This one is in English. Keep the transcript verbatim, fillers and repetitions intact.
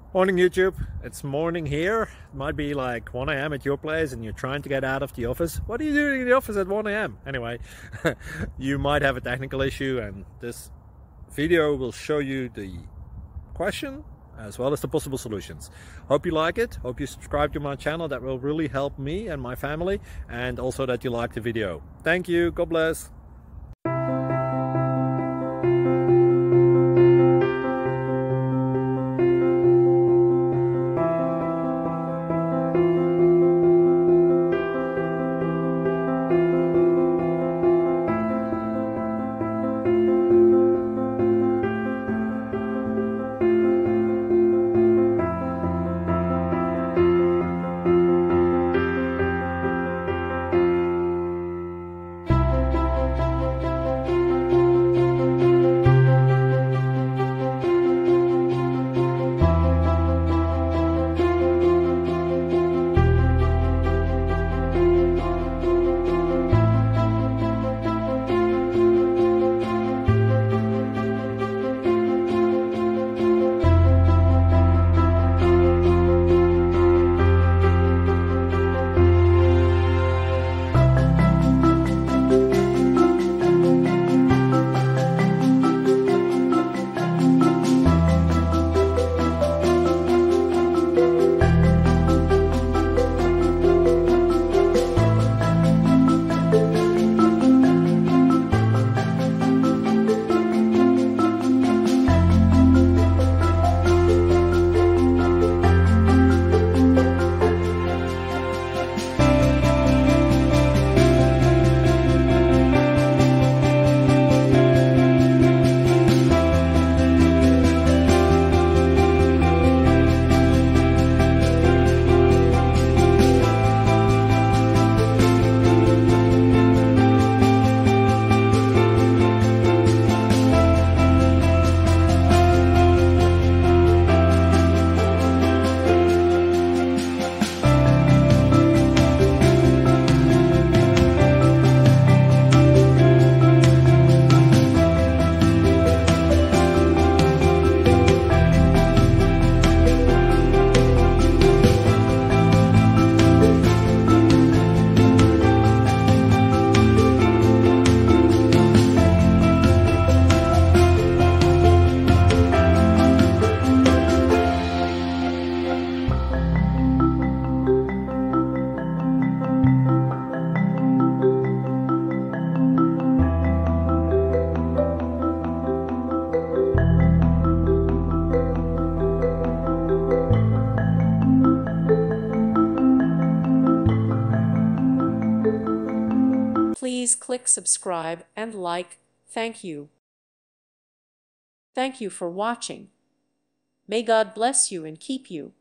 Morning YouTube, it's morning here. It might be like one A M at your place and you're trying to get out of the office. What are you doing in the office at one A M? Anyway, you might have a technical issue and this video will show you the question as well as the possible solutions. Hope you like it, hope you subscribe to my channel. That will really help me and my family, and also that you like the video. Thank you, God bless. Please click subscribe and like. Thank you. Thank you for watching. May God bless you and keep you.